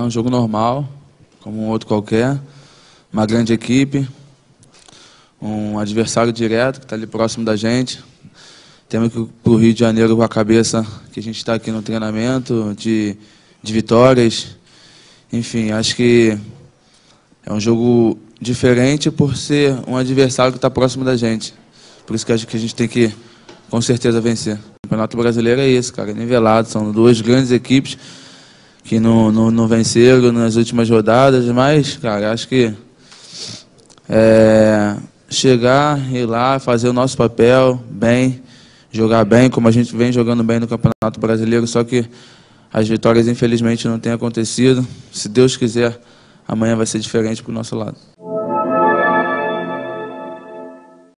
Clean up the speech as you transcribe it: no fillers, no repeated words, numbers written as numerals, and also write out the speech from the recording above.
um jogo normal, como um outro qualquer. Uma grande equipe, um adversário direto que está ali próximo da gente. Temos que ir para o Rio de Janeiro com a cabeça que a gente está aqui no treinamento, de vitórias. Enfim, acho que é um jogo diferente por ser um adversário que está próximo da gente. Por isso que acho que a gente tem que, com certeza, vencer. O Campeonato Brasileiro é isso, cara, é nivelado. São duas grandes equipes que não venceram nas últimas rodadas, mas, cara, acho que chegar, ir lá, fazer o nosso papel bem, jogar bem, como a gente vem jogando bem no Campeonato Brasileiro, só que as vitórias, infelizmente, não têm acontecido. Se Deus quiser, amanhã vai ser diferente para o nosso lado.